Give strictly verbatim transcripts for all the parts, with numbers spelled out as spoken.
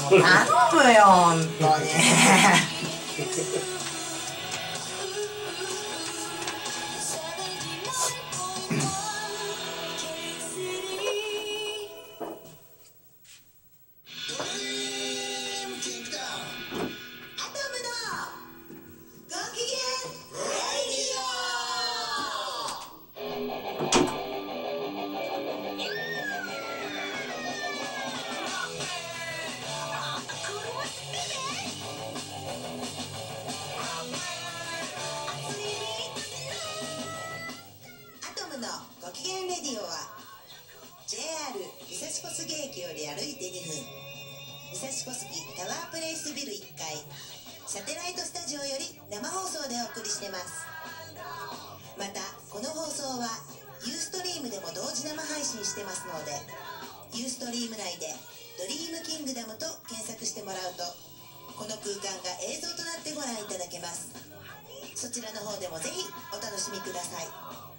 頼むよ、ほんとに。 ご機嫌レディオは ジェイアール 武蔵小杉駅より歩いてにふん、武蔵小杉タワープレイスビルいっかいサテライトスタジオより生放送でお送りしてます。またこの放送はユーストリームでも同時生配信してますので、ユーストリーム内でドリームキングダムと検索してもらうとこの空間が映像となってご覧いただけます。そちらの方でもぜひお楽しみください。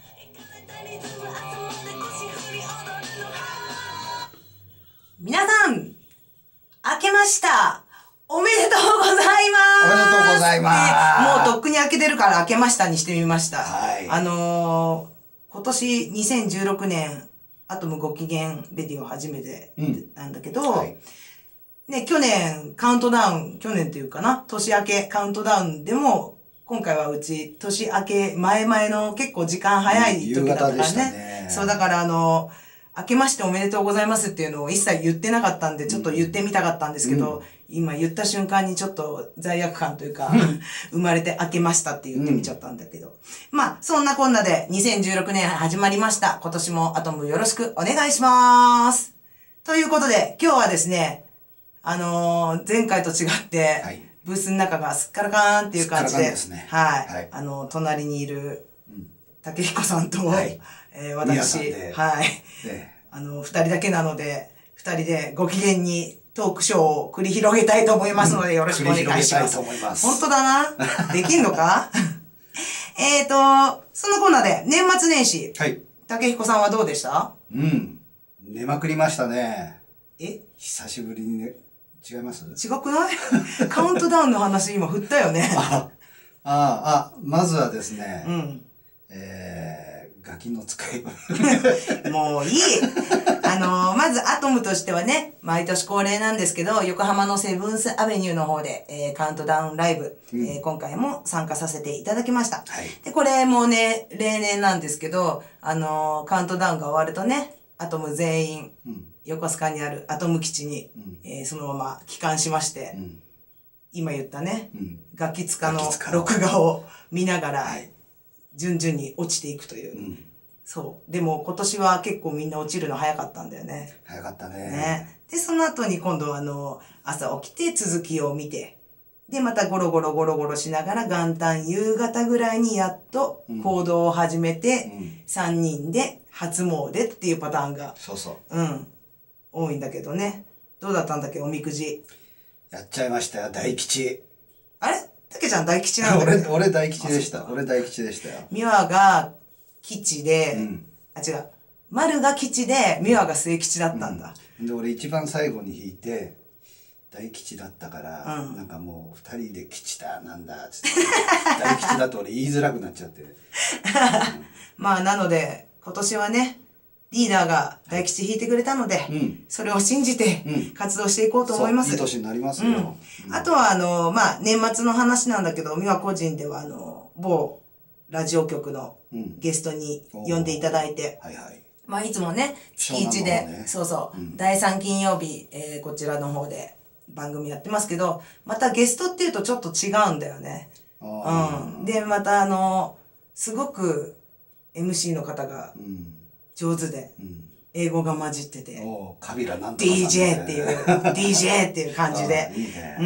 皆さん、明けましたおめでとうございます。 おめでとうございます。 もうとっくに明けてるから明けましたにしてみました。 はい、 あのー、今年にせんじゅうろくねんアトムご機嫌レディオ初めてなんだけど、うんはい、ね、去年カウントダウン、去年っていうかな、年明けカウントダウンでも、今回はうち年明け前々の結構時間早い時だったからね。ねそうだからあの、明けましておめでとうございますっていうのを一切言ってなかったんで、ちょっと言ってみたかったんですけど、うん、今言った瞬間にちょっと罪悪感というか、生まれて明けましたって言ってみちゃったんだけど。うん、まあ、そんなこんなでにせんじゅうろくねん始まりました。今年もアトムよろしくお願いします。ということで、今日はですね、あのー、前回と違って、はい、ブースの中がすっからかーんっていう感じで、 ですね、 はい、はい、あの、隣にいる、竹彦さんと、はい、えー、私、はい、ね、あの、二人だけなので、二人でご機嫌にトークショーを繰り広げたいと思いますので、よろしくお願いします。 うん、ます本当だな。できんのかえーと、そのコーナーで、年末年始、はい、竹彦さんはどうでした？ うん。寝まくりましたね。 え？ 久しぶりにね。違います？ 違くないカウントダウンの話今振ったよね。 ああ、あ、まずはですね、 うん、 えー、ガキの使い。 もういい。あのー、まずアトムとしてはね、毎年恒例なんですけど、横浜のセブンスアベニューの方で、えー、カウントダウンライブ、うん、えー、今回も参加させていただきました。はい、で、これもね、例年なんですけど、あのー、カウントダウンが終わるとね、アトム全員、うん横須賀にあるアトム基地に、うんえー、そのまま帰還しまして、うん、今言ったね、うん、ガキ使の録画を見ながら、はい、順々に落ちていくという、うん、そう。でも今年は結構みんな落ちるの早かったんだよね。 早かったね。 ね。で、その後に今度あの、朝起きて続きを見て、で、またゴロゴロゴロゴロしながら元旦夕方ぐらいにやっと行動を始めて、うん、さんにんで初詣っていうパターンが。 そうそう。 うん。多いんだけどね。どうだったんだっけ、おみくじ。 やっちゃいましたよ、大吉。 あれたけちゃん大吉なんだ俺、俺大吉でした。俺大吉でしたよ。 美和が吉で、うん、あ、違う。丸が吉で、美和が末吉だったんだ。 うん、で、俺一番最後に引いて、大吉だったから、うん、なんかもう二人で吉だ、なんだ、つって。大吉だと俺言いづらくなっちゃって。うん、 まあ、なので、今年はね、リーダーが大吉引いてくれたので、うん、それを信じて活動していこうと思います。 いい年になりますよ。 うん、あとは、あの、まあ、年末の話なんだけど、美和個人では、あの、某ラジオ局のゲストに呼んでいただいて、うんはいはい、まあ、いつもね、月一で、ね、そうそう、うん、だいさん金曜日、えー、こちらの方で番組やってますけど、またゲストっていうとちょっと違うんだよね。うん。で、また、あの、すごく エムシー の方が、うん上手で、うん、英語が混じってて、 カビラなんとかさん、ね、 ディージェー っていう、ディージェー っていう感じで、いいね、うん、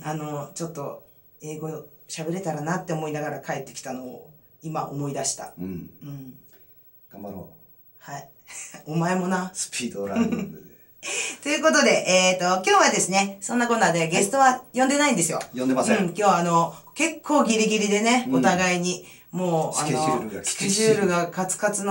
あの、ちょっと英語喋れたらなって思いながら帰ってきたのを今思い出した。うん。うん、 頑張ろう。はい。お前もな。 スピードランニングで。 ということで、えっと、今日はですね、そんなこんなでゲストは呼んでないんですよ。 呼んでません。うん、 今日はあの、結構ギリギリでね、うん、お互いに、もう、あの、スケジュールがカツカツの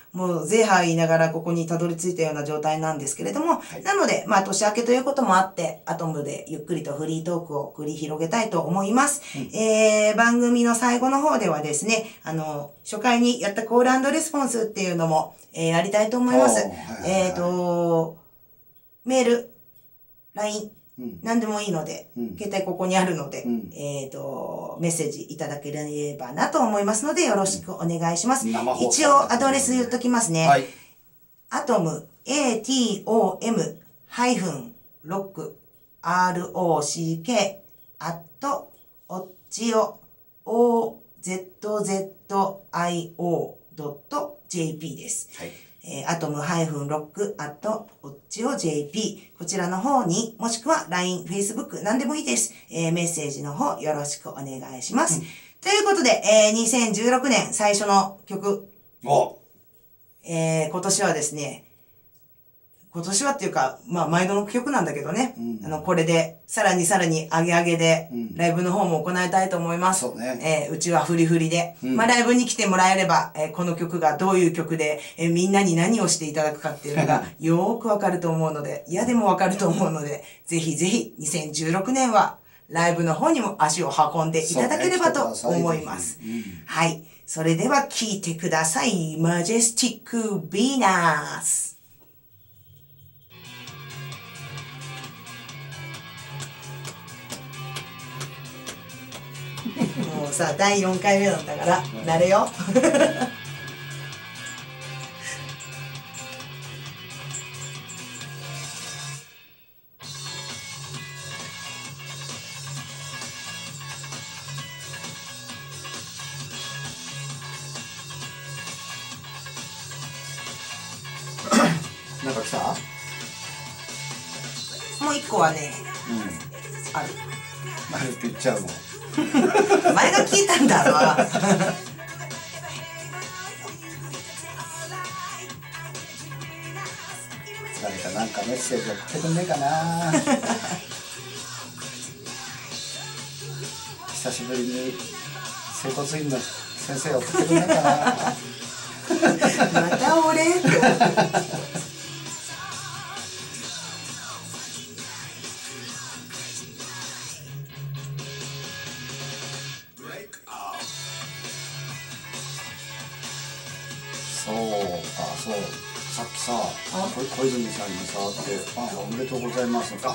もうゼーハー言いながらここにたどり着いたような状態なんですけれども、はい、なので、まあ年明けということもあって、アトムでゆっくりとフリートークを繰り広げたいと思います。うん、えー、番組の最後の方ではですね、あの、初回にやったコール&レスポンスっていうのも、えー、やりたいと思います。えっと、メール、ライン、うん、何でもいいので、うん、携帯ここにあるので、うん、えっと、メッセージいただければなと思いますので、よろしくお願いします。うん、一応アドレス言っときますね。はい。アトム、エーティーオーエム、ハイフン、ロック、アールオーシーケー、アット、オッチオ、オーゼットゼットアイオードットジェーピー です。はい。えー、アトムハイフンロックアットオッチオ ジェーピー こちらの方に、もしくは ライン、Facebook 何でもいいです。えー、メッセージの方よろしくお願いします。うん、ということで、えー、にせんじゅうろくねん最初の曲。おえー、今年はですね、今年はっていうか、まあ、毎度の曲なんだけどね。うん、あの、これで、さらにさらに上げ上げで、うん、ライブの方も行いたいと思います。そうね。えー、うちはフリフリで。うん、まあ、ライブに来てもらえれば、えー、この曲がどういう曲で、えー、みんなに何をしていただくかっていうのが、よーくわかると思うので、嫌でもわかると思うので、ぜひぜひ、にせんじゅうろくねんは、ライブの方にも足を運んでいただければと思います。ね、うん、はい。それでは聴いてください。マジェスティック・ヴィーナス。もうさ、だいよんかいめなんだから、慣れよ。 なんか来た？ もう一個はね、うん、ある。 あるって言っちゃうの。 お前が聞いたんだろ。 誰かなんかメッセージ送ってくんねえかな。久しぶりに整骨院の先生送ってくんねえかな。 また俺って。 そうか、そう。さっきさ、小泉さんにさ、って、あ、おめでとうございます。あ、そっか、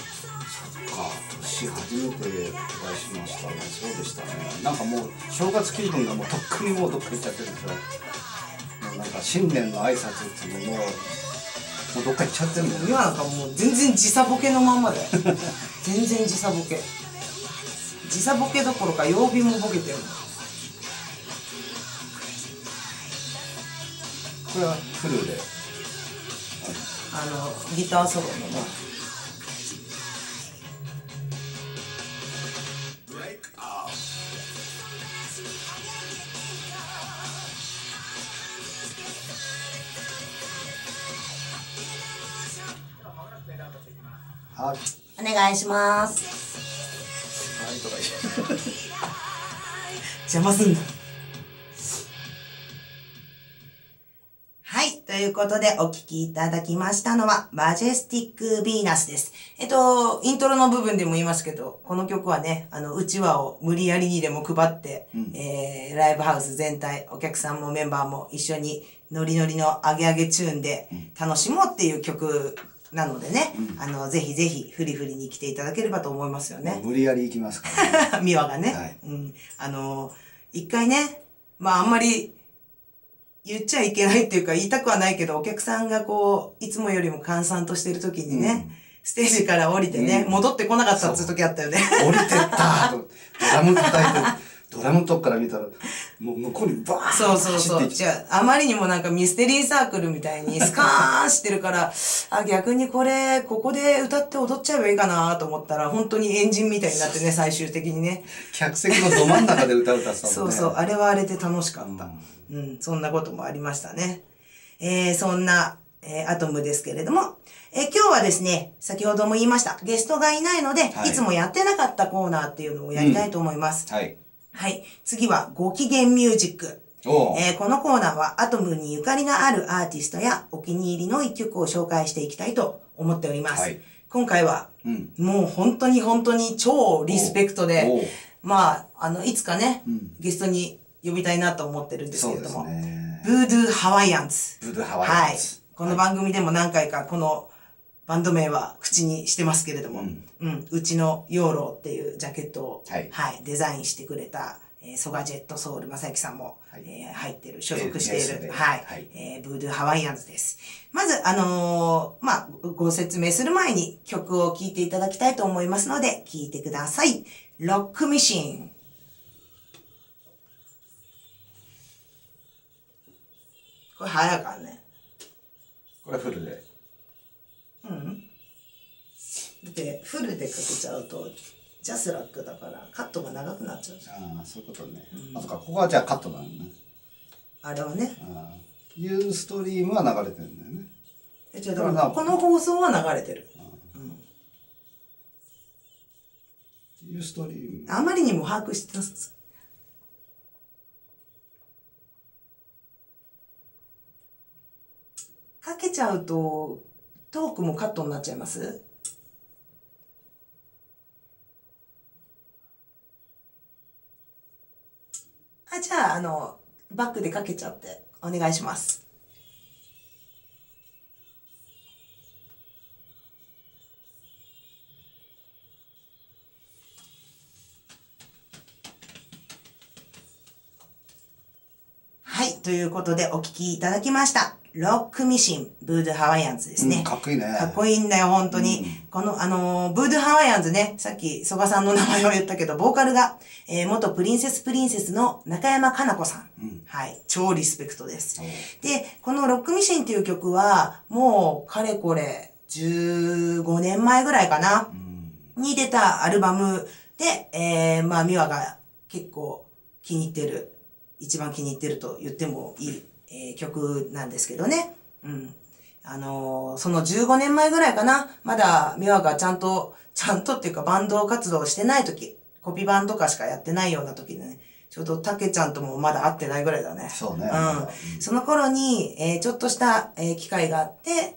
年初めてお会いしましたね。そうでしたね。なんかもう、正月気分がもうとっくにもうどっか行っちゃってるんですよ。なんか新年の挨拶っていうのも、もうどっか行っちゃってるんだよ。 今なんかもう全然時差ボケのまんまで。全然時差ボケ。時差ボケどころか曜日もボケてるの。 これはフルであのギターソロのね。 はい。 お願いします。 はいとか言う。 邪魔すんな。ということでお聴きいただきましたのはマジェスティック・ヴィーナスです。えっと、イントロの部分でも言いますけど、この曲はね、あの、うちわを無理やりにでも配って、うん、えー、ライブハウス全体、お客さんもメンバーも一緒にノリノリのアゲアゲチューンで楽しもうっていう曲なのでね、うん、あの、ぜひぜひフリフリに来ていただければと思いますよね。 無理やり行きますからね。 ミワがね。はい、うん。あの、一回ね、まああんまり、言っちゃいけないっていうか言いたくはないけど、お客さんがこう、いつもよりも閑散としてる時にね、うん、ステージから降りてね、うん、戻ってこなかったっていう時あったよね。 降りてったと、ドラム叩いて、ドラムのとこから見たら、もう向こうにバーンってそうそうそう。じゃあ、あまりにもなんかミステリーサークルみたいにスカーンしてるから、あ、逆にこれ、ここで歌って踊っちゃえばいいかなと思ったら、本当にエンジンみたいになってね、最終的にね。 客席のど真ん中で歌う歌ってたもんね。 そうそう、あれはあれで楽しかった。うんうん、そんなこともありましたね。えー、そんな、えー、アトムですけれども、えー、今日はですね、先ほども言いました、ゲストがいないので、はい、いつもやってなかったコーナーっていうのをやりたいと思います。うん、はい。はい。次は、ご機嫌ミュージック。 えー、このコーナーはアトムにゆかりのあるアーティストやお気に入りの一曲を紹介していきたいと思っております。はい、今回は、うん、もう本当に本当に超リスペクトで、まあ、あの、いつかね、うん、ゲストに呼びたいなと思ってるんですけれども、ね、ブードゥーハワイアンズ。 ブードゥーハワイアンズ。はい。 この番組でも何回かこのバンド名は口にしてますけれども、うん、うん、うちのヨーローっていうジャケットを、はい、はい、デザインしてくれた、えー、ソガジェットソウル正幸さんも、はい、えー、入ってる、所属している、はい、はい、えー、ブードゥーハワイアンズです。まず、あのー、まあ、ご説明する前に曲を聴いていただきたいと思いますので、聴いてください。ロックミシン。これ早かね。 これフルで。 うん。だって、フルでかけちゃうと、ジャスラックだからカットが長くなっちゃうじゃん。 ああ、そういうことね。うん、あ、そっか、ここはじゃあカットなのね。 あれはね。 ああ。ユーストリームは流れてるんだよね。 え、じゃあ、だからこの放送は流れてる。うん。 ユーストリーム。 あまりにも把握してます。かけちゃうと、トークもカットになっちゃいます？あ、じゃあ、あの、バックでかけちゃって、お願いします。はい、ということでお聴きいただきました。ロックミシン、ブードゥーハワイアンズですね。 うん、かっこいいね。 かっこいいんだよ、本当に。うん、この、あのー、ブードゥーハワイアンズね、さっき、曽我さんの名前を言ったけど、ボーカルが、えー、元プリンセスプリンセスの中山かな子さん。うん、はい。超リスペクトです。で、このロックミシンっていう曲は、もう、かれこれ、じゅうごねんまえぐらいかな、うん、に出たアルバムで、えー、まあ、ミワが結構気に入ってる、一番気に入ってると言ってもいい、えー、曲なんですけどね。うん。あのー、そのじゅうごねんまえぐらいかな。まだ、ミワがちゃんと、ちゃんとっていうかバンド活動してない時、コピバンとかしかやってないような時でね、ちょうどタケちゃんともまだ会ってないぐらいだね。 そうね。 うん。その頃に、えー、ちょっとした、えー、機会があって、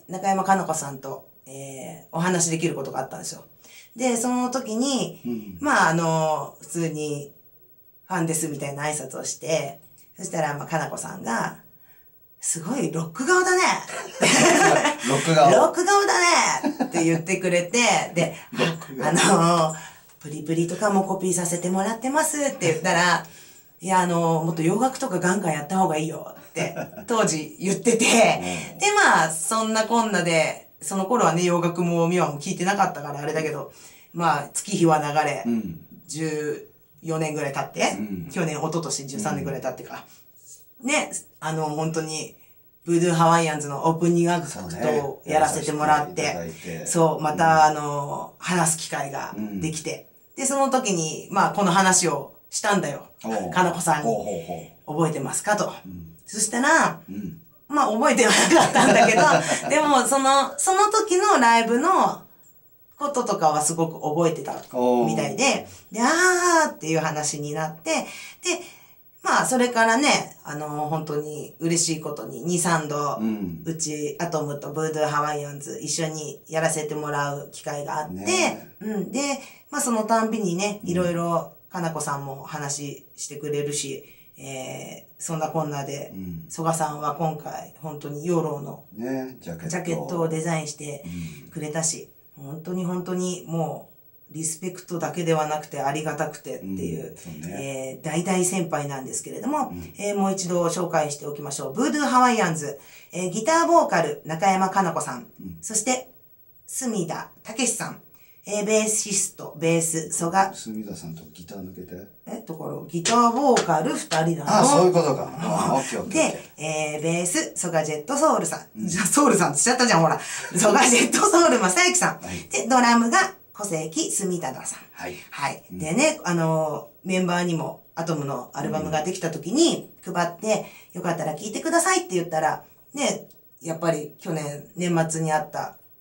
中山かな子さんと、えー、お話できることがあったんですよ。で、その時に、うん、まあ、あのー、普通に、ファンですみたいな挨拶をして、そしたら、まあ、かなこさんが、すごいロック顔だねロック顔ロック顔だねって言ってくれて、で、あのー、プリプリとかもコピーさせてもらってますって言ったら、いや、あのー、もっと洋楽とかガンガンやった方がいいよって当時言ってて、で、まあ、そんなこんなで、その頃はね、洋楽もミワも聞いてなかったからあれだけど、まあ、月日は流れ、うん、じゅうよねんぐらい経って、うん、去年、一昨年じゅうさんねんぐらい経ってか、うん、ね、あの、本当に、ブードゥーハワイアンズのオープニングアクトをやらせてもらって、そうね、てそう、また、うん、あの、話す機会ができて、うん、で、その時に、まあ、この話をしたんだよ。かなこさんに。ほうほうほう覚えてますかと。うん、そしたら、うん、まあ、覚えてはなかったんだけど、でも、その、その時のライブの、こととかはすごく覚えてたみたいで、で、あーっていう話になって、で、まあ、それからね、あの、本当に嬉しいことに、に、さんど、うん、うち、アトムとブードゥーハワイアンズ一緒にやらせてもらう機会があって、ね、うん。で、まあ、そのたんびにね、いろいろ、かなこさんも話してくれるし、えー、そんなこんなで、曽我、うん、さんは今回、本当にヨーローの、ね、ジャケット、ジャケットをデザインしてくれたし、うん、本当に本当にもうリスペクトだけではなくてありがたくてっていう、うんねえー、大大先輩なんですけれども、うんえー、もう一度紹介しておきましょう。ブードゥーハワイアンズ、えー、ギターボーカル中山かな子さん、うん、そして隅田武さん、えー、ベーシスト、ベース、曽我。 隅田さんとギター抜けて。 え、ところ、ギターボーカル二人なの。 ああ、そういうことか。ああ、オッケーオッケー。 で、えー、ベース、曽我ジェットソウルさん。うん、ソウルさんって言っちゃったじゃん、ほら。曽我ジェットソウル正幸さん。はい、で、ドラムが小関住忠さん。はい。はい。うん、でね、あのー、メンバーにもアトムのアルバムができた時に配って、うん、よかったら聴いてくださいって言ったら、ね、やっぱり去年年末にあった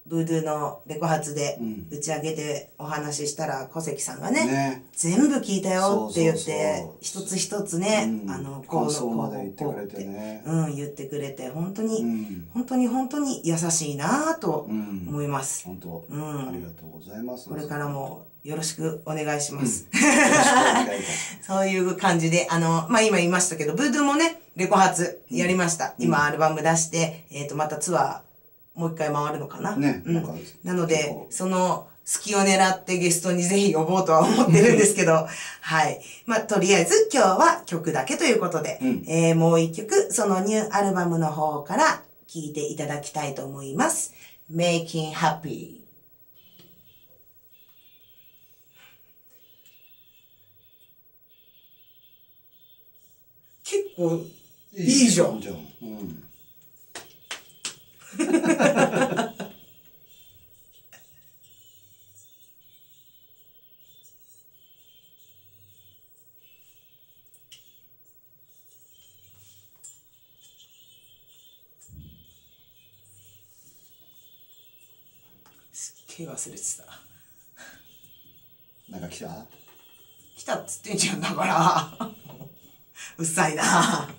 ブードゥーのレコ発でうん打ち上げでお話ししたら小関さんがね、 ね。 全部聞いたよって言ってそうそうそう一つ一つね、 うんあのこう感想までこう言ってくれてねこうってうん言ってくれて本当に、 うん。 本当に本当に優しいなぁとうん。 思います。 本当、 うんありがとうございます。 これからもよろしくお願いします。 よろしくお願いいたします。 そういう感じで、あの、まあ、今言いましたけど、ブードゥーもね、レコ発やりました。 うん今アルバム出して、えっと、またツアー、もう一回回るのかな。うん。 ねなんかなので結構、 その、隙を狙ってゲストにぜひ呼ぼうとは思ってるんですけど、はい。まあ、とりあえず今日は曲だけということで、 うんえーもう一曲、そのニューアルバムの方から聴いていただきたいと思います。Making Happy。結構、いいじゃん。 じゃん。うん。 すっげえ忘れてた。 なんか来た？ 来たっつってんじゃんだから。うっさいな。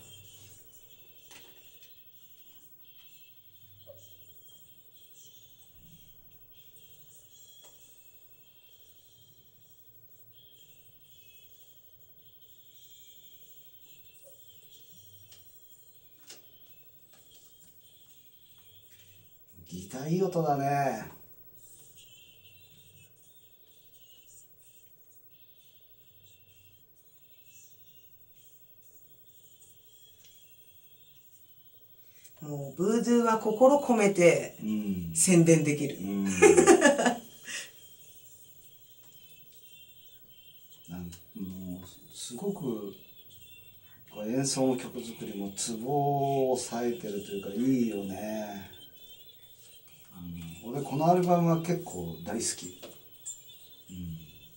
ギターいい音だね。 もう、ブードゥーは心込めてうん。 宣伝できる。 うん。なんもうすごくこう演奏の曲作りもツボを押さえてるというかいいよね。うん、俺このアルバムは結構大好き。うん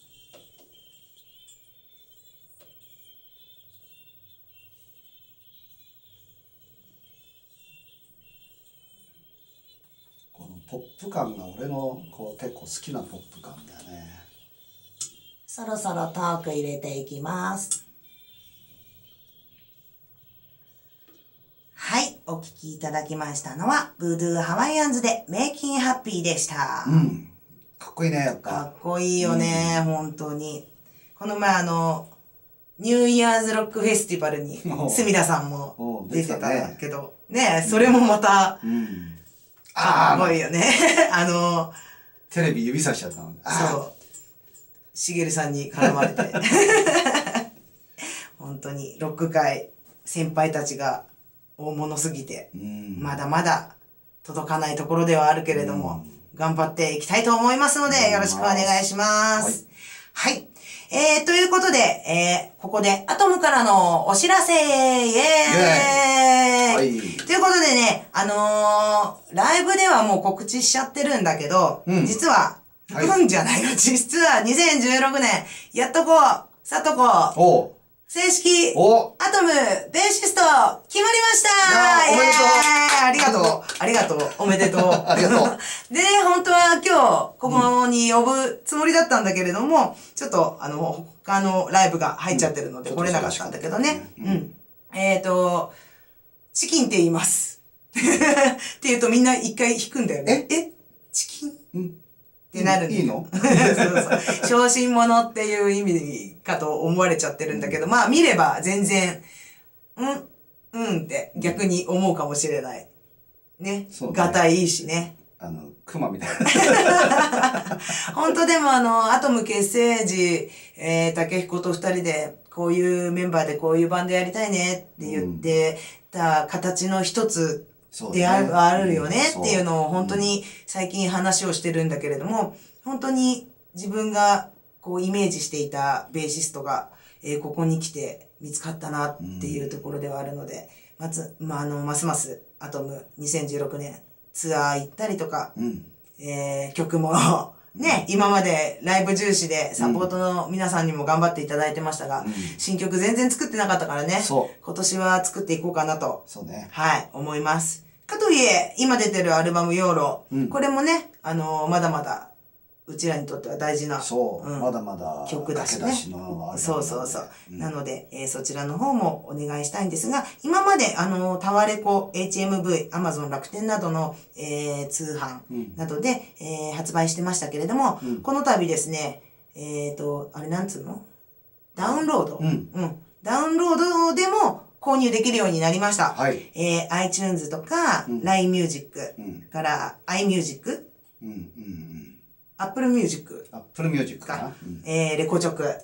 このポップ感が俺のこう結構好きなポップ感だよね。 そろそろトーク入れていきます。はい、お聴きいただきましたのは、ブードゥーハワイアンズで Making Happy でした。 うん。かっこいいね、やっかぱ。 っこいいよね、本当に。この前あの、ニューイヤーズロックフェスティバルに、 おう隅田さんもおう出てたん出てたねだけど、ねそれもまた、 うん。 かっこいいあよね。あの、 テレビ指さしちゃったの。 そう。しげるさんに絡まれて。本当に、ロック界、先輩たちが大物すぎて、 うん。 まだまだ届かないところではあるけれども、頑張っていきたいと思いますので、よろしくお願いします。はい。えー、ということで、えー、ここでアトムからのお知らせイエーイ、 はい。 ということでね、あのー、ライブではもう告知しちゃってるんだけど、 うん実は、 はいうんじゃないよ。実はにせんじゅうろくねん、やっとこう、さとこ、 おう正式、 おアトム、ベーシスト、決まりましたいやーおめでとうイエーイありがとうありがとうおめでとうありがとうで、本当は今日、ここに呼ぶつもりだったんだけれども、ちょっと、あの、他のライブが入っちゃってるので、 うん来れなかったんだけどね。 ううんん。えっと、チキンって言います。って言うとみんな一回引くんだよね。えチキンっうん。 てなるんだよいいのそうそう。小心者っていう意味かと思われちゃってるんだけど、まあ見れば全然、うん、うんって逆に思うかもしれない。ね。 そうねがたいいしね。 あの、クマみたいな。 本当でもあの、アトム結成時、えー、竹彦と二人で、こういうメンバーでこういうバンドやりたいねって言ってた形の一つそうである,、あるようんねっていうのを本当に最近話をしてるんだけれども、本当に自分がこうイメージしていたベーシストが、えーここに来て見つかったなっていうところではあるので、まず、まあ、あの、ますますアトムにせんじゅうろくねんツアー行ったりとか、 うん。 えー曲もね、今までライブ重視でサポートの皆さんにも頑張っていただいてましたが、 うん新曲全然作ってなかったからね、 そう今年は作っていこうかなと、 そうね。 はい、思います。かといえ、今出てるアルバムヨーロ、 うんこれもね、 あのー、まだまだ、うちらにとっては大事な、 そう、 うん、 まだまだ曲だしね。 駆け出しのそうそうそう。 うん、 なので、えー、そちらの方もお願いしたいんですが、今まで、あのー、タワレコ、エイチエムブイ、アマゾン、楽天などの、えー、通販などで、うん、えー、発売してましたけれども、うん、この度ですね、えっと、あれなんつうの？ダウンロード、うん、うん。ダウンロードでも購入できるようになりました。はい。えー、iTunes とか、うん、ライン Music、うん、から iMusic、うんうんうん、Apple Music、 Apple Music かな、 うん、えー、レコチョク、はい。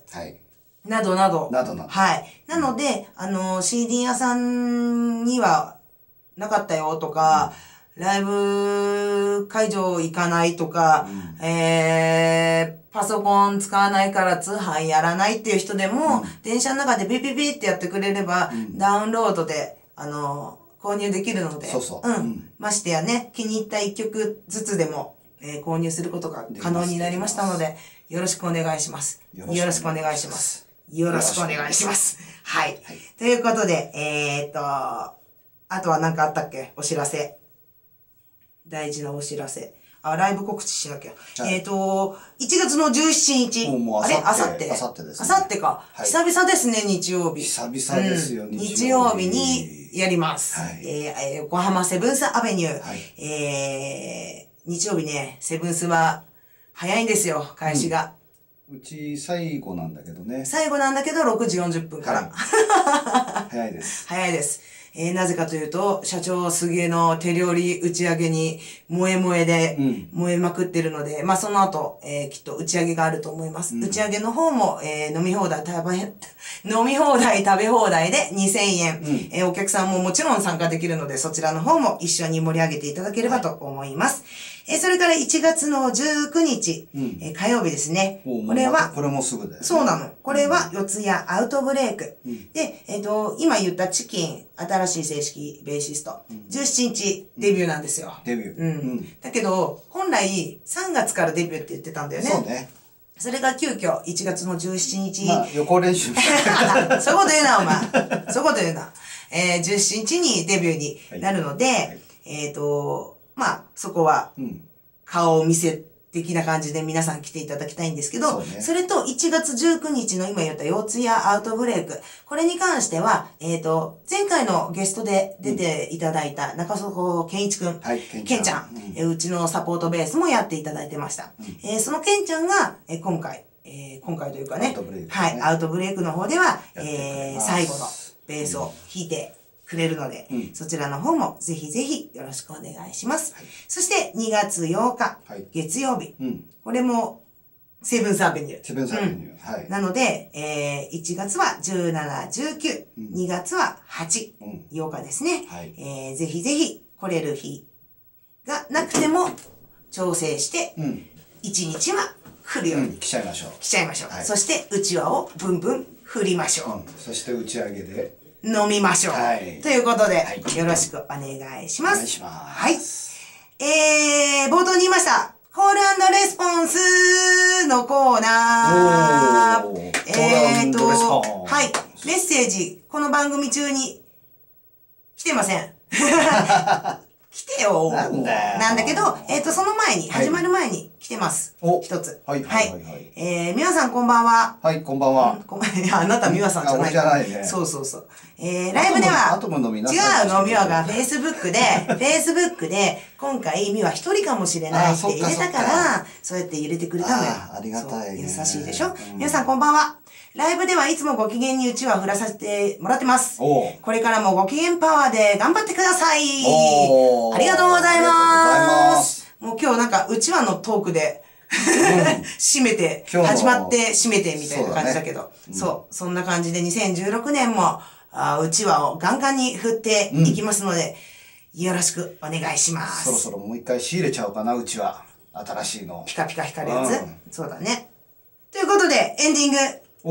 などなど。 などなど。 はい。なので、うん、あの、シーディー 屋さんにはなかったよとか、うん、ライブ会場行かないとか、うん、えー、パソコン使わないから通販やらないっていう人でも、うん、電車の中でビビビってやってくれれば、うん、ダウンロードで、あの、購入できるので、そうそう。うん。うん、ましてやね、気に入った一曲ずつでも、えー、購入することが可能になりましたので、よろしくお願いします。よろしくお願いします。よろしくお願いします。はい。はい、ということで、えー、っと、あとは何かあったっけ？お知らせ。大事なお知らせ。あ、ライブ告知しなきゃ。はい、えっ、ー、と、いちがつのじゅうしちにち。 もうあれあさって。あさってですね。あさってか、はい。久々ですね、日曜日。 久々ですよ、 うん、日曜日にやります。はい、えー、横浜セブンスアベニュー。はい、えー、日曜日ね、セブンスは早いんですよ、開始が。 うん、うち最後なんだけどね。 最後なんだけど、ろくじよんじゅっぷんから。 はい、早いです。 早いです。えー、なぜかというと、社長杉の手料理打ち上げに燃え燃えで、燃えまくってるので、うん、まあその後、えー、きっと打ち上げがあると思います。うん、打ち上げの方も、えー、飲み放題食べ、飲み放題食べ放題でにせんえん、うん、えー、お客さんももちろん参加できるので、そちらの方も一緒に盛り上げていただければと思います。はい、えー、それからいちがつのじゅうくにち、うん、えー、火曜日ですね。 これは、これもすぐだよね。 そうなの。これは四谷アウトブレイク。うん、で、えっ、ー、と、今言ったチキン、新しい正式ベーシスト。うん、じゅうしちにちデビューなんですよ。 デビュー。うん。うん、 だけど、本来さんがつからデビューって言ってたんだよね。 そうね。 それが急遽いちがつのじゅうしちにち。 まあ、予行練習みたいな。そういうこと言うな、お前。そういうこと言うな。えー、じゅうしちにちにデビューになるので、はいはい、えっ、ー、と、まあ、そこは、顔を見せ的な感じで皆さん来ていただきたいんですけど、そ, ね、それといちがつじゅうくにちの今言った四谷アウトブレイク。これに関しては、えっ、ー、と、前回のゲストで出ていただいた中底健一くん。はい、ケンちゃん。ケンちゃん、うんえー。うちのサポートベースもやっていただいてました。うん、えー、そのケンちゃんが、えー、今回、えー、今回というかね、ねはい、アウトブレイクの方では、えー、最後のベースを弾いて、くれるので、うん、そちらの方もぜひぜひよろしくお願いします。はい、そしてにがつようか、はい、月曜日、うん、これもセブンスアベニュー。 セブンスアベニュー。うん、はい。 なので、えー、いちがつはじゅうしち、じゅうきゅう、うん、にがつははち、うん、ようかですね。はい、えー、ぜひぜひ来れる日がなくても調整して、うん、いちにちは来るように、うん、 来ちゃいましょう。 来ちゃいましょう。はい、そしてうちわをブンブン振りましょう。うん、 そして打ち上げで飲みましょう。はい、ということで、はい、よろしくお願いします。お願いします。はい。えー、冒頭に言いました。コール&レスポンスのコーナー。えーと、はい。メッセージ、この番組中に来てません。来てよ。なんだよ。なんだけど、えっ、ー、と、その前に、はい、始まる前に来てます。お一つ。はい。はい。はい、えー、みわさんこんばんは。 はい、こんばんは。 うん、こんばんは。あなたみわさんじゃない。 じゃないね。 そうそうそう。えー、ライブでは、 アトムの皆さん違うの、みわが Facebook で、Facebook で、今回みわ一人かもしれないって入れたから、そうやって入れてくれたのよ。 ありがたい、ね。 優しいでしょ、うん、皆さんこんばんは。ライブではいつもご機嫌にうちわ振らさせてもらってます。これからもご機嫌パワーで頑張ってください。ありがとうございます。もう今日なんかうちわのトークで、うん、締めて、始まって締めてみたいな感じだけど。そうだね。うん、そう。そんな感じでにせんじゅうろくねんもあうちわをガンガンに振っていきますので、うん、よろしくお願いします。 そろそろもう一回仕入れちゃおうかな、うちわ。新しいの。 ピカピカ光るやつ、うん、そうだね。ということで、エンディング。お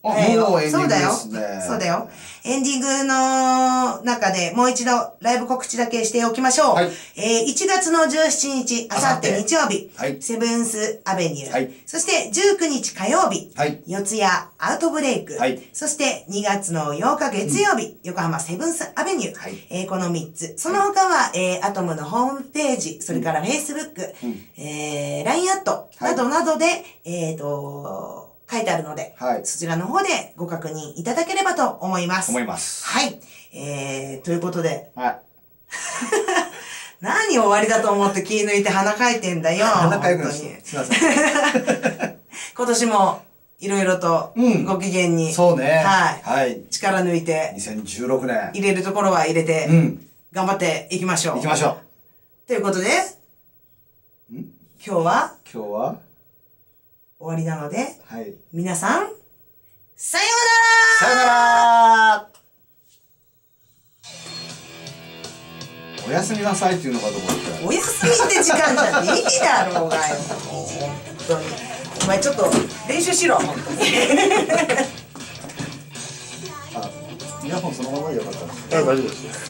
あ、 えーもうエンディングでそうだよ。 すね。 そうだよ。エンディングの中でもう一度ライブ告知だけしておきましょう。 はいえー、いちがつのじゅうしちにち、あさって日曜日、 はいセブンスアベニュー。 はい、 そしてじゅうくにち火曜日、 はい、 四谷アウトブレイク。 はい、 そしてにがつのようか月曜日、うん、横浜セブンスアベニュー。はい、えー、このみっつ。その他は、えー、アトムのホームページ、それからフェイスブック、うん、えー、ライン アットなどなどで、はい、えっと、書いてあるので、はい、そちらの方でご確認いただければと思います。 思います。 はい。えー、ということで。 はい。 何終わりだと思って気抜いて鼻かいてんだよ。 鼻かいてんです。すいません。 今年もいろいろとご機嫌に、うん、 そうね。 はい。 はい。 力抜いて。 にせんじゅうろくねん。 入れるところは入れて、うん、頑張っていきましょう。 いきましょう。 ということで、ん今日は今日は終わりなので、 はい、 皆さん、さようならさようならおやすみなさいっていうのかと思って。 おやすみって時間じゃいいだろうがよ。本当に。お前ちょっと練習しろ。あ、 イヤホンそのままでよかったです。 大丈夫です。